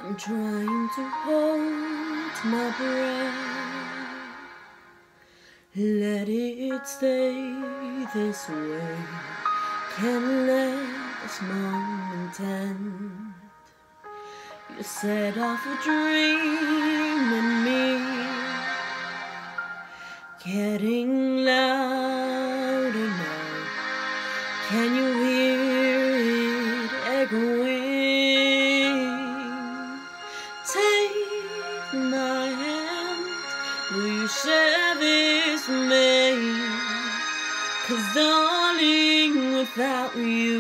I'm trying to hold my breath, let it stay this way. Can't let this moment end. You set off a dream in me, getting louder now. Can you hear it echoing? Take my hand, will you share this with me? 'Cause darling, without you,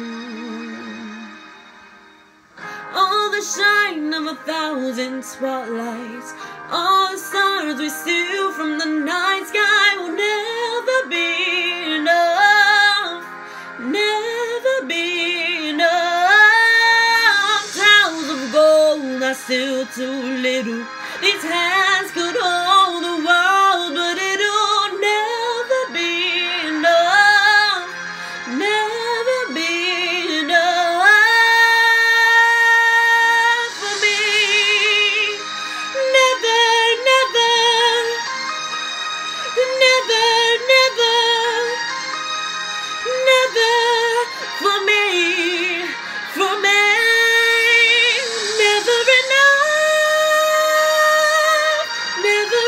all the shine of 1,000 spotlights, all the stars we steal from the night sky will never be enough, never be enough. Towers of gold are still too little. These hands could hold the world, but it'll never be enough, never be enough for me. Never, never, never, never, never for me, for me. Never enough, never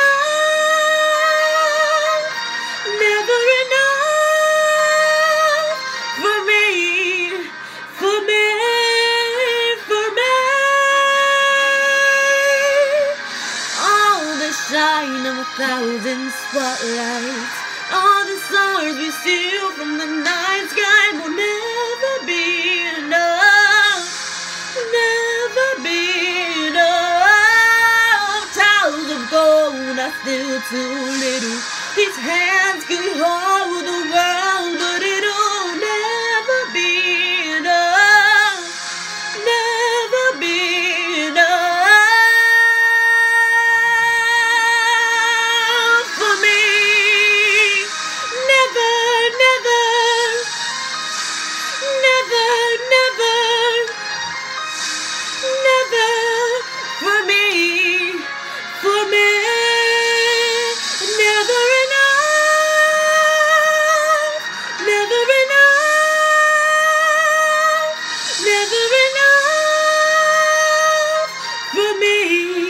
enough, never enough for me, for me, for me. All the shine of 1,000 spotlights, all the stars we steal from the night sky will never be enough, never be enough. Towers of gold are still too little. These hands could hold the world, but it'll never be enough, never be enough for me. Never, never, never, never, never for me, for me. Never enough, never enough, never enough for me.